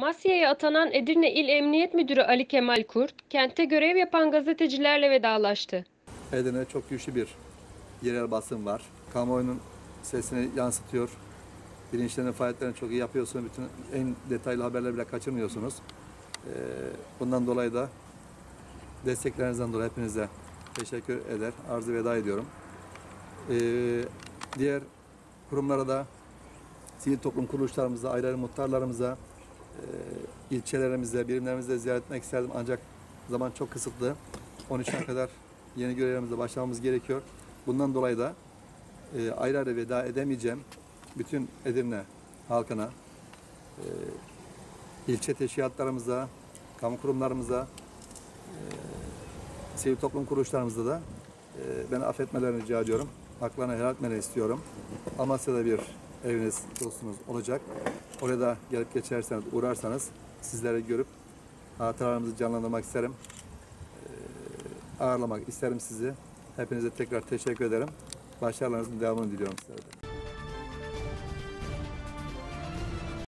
Amasya'ya atanan Edirne İl Emniyet Müdürü Ali Kemal Kurt, kentte görev yapan gazetecilerle vedalaştı. Edirne çok güçlü bir yerel basın var. Kamuoyunun sesini yansıtıyor. Bilinçlerini, faaliyetlerini çok iyi yapıyorsunuz. Bütün en detaylı haberleri bile kaçırmıyorsunuz. Bundan dolayı da desteklerinizden dolayı hepinize teşekkür eder, arz veda ediyorum. Diğer kurumlara da, sivil toplum kuruluşlarımıza, ayrı ayrı muhtarlarımıza, ilçelerimize, birimlerimize ziyaret etmek isterdim. Ancak zaman çok kısıtlı. 13'e kadar yeni görevlerimize başlamamız gerekiyor. Bundan dolayı da ayrı ayrı veda edemeyeceğim. Bütün Edirne halkına, ilçe teşkilatlarımıza, kamu kurumlarımıza, sivil toplum kuruluşlarımızda da beni affetmelerini rica ediyorum. Haklarını helal etmelerini istiyorum. Amasya'da bir eviniz, dostunuz olacak. Oraya da gelip geçerseniz, uğrarsanız sizleri görüp hatıralarımızı canlandırmak isterim. Ağırlamak isterim sizi. Hepinize tekrar teşekkür ederim. Başarılarınızın devamını diliyorum sizlere.